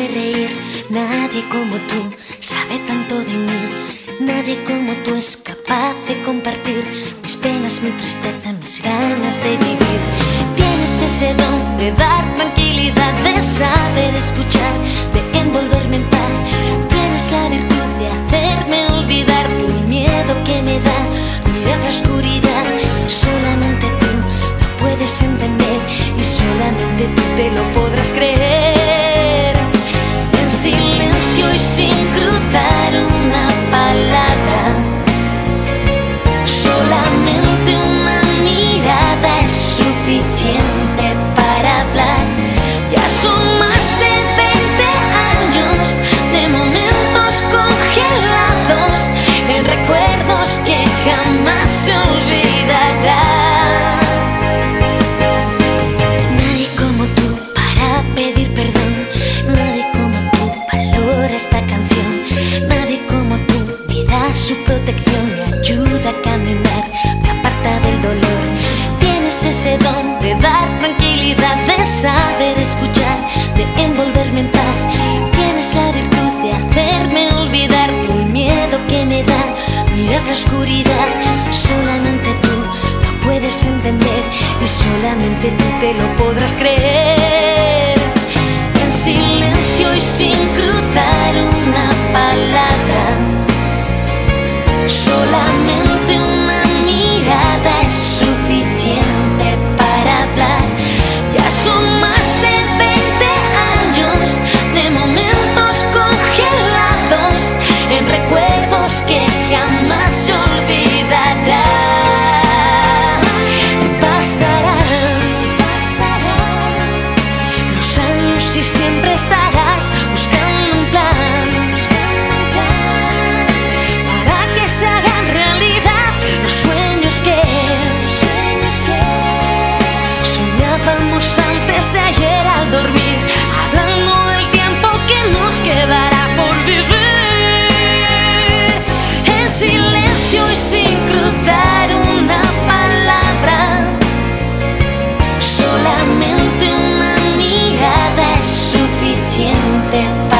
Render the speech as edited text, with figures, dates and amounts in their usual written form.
reír, nadie como tú sabe tanto de mí. Nadie como tú es capaz de compartir mis penas, mi tristeza, mis ganas de vivir. Tienes ese don de dar tranquilidad, de saber escuchar, de envolverme en paz. Tienes la virtud de hacerme olvidar el miedo que me da mirar la oscuridad. Solamente tú lo puedes entender y solamente tú te lo podrás creer. En silencio y sin cruzar una palabra, solamente una mirada es suficiente para hablar. Ya son más de 20 años de momentos congelados en recuerdos que jamás se olvidarán. Nadie como tú para pedir perdón, nadie como tú valora esta canción, nadie como tú me da su protección, me ayuda a caminar, me aparta del dolor. Tienes ese don de dar tranquilidad, de saber escuchar, de envolverme en paz. Tienes la virtud de hacerme olvidar el miedo que me da mirar la oscuridad. Solamente tú lo puedes entender y solamente tú te lo podrás creer. En silencio y sin cruzar una palabra, solamente una mirada es suficiente para hablar. Ya son más de 20 años de momentos congelados en recuerdos que jamás se olvidarán. Pasarán los años y siempre estarás buscando un plan para que se hagan realidad los sueños que soñábamos antes de ayer al dormir, hablando del tiempo que nos quedará por vivir. En silencio y sin cruzar una palabra, solamente una mirada es suficiente para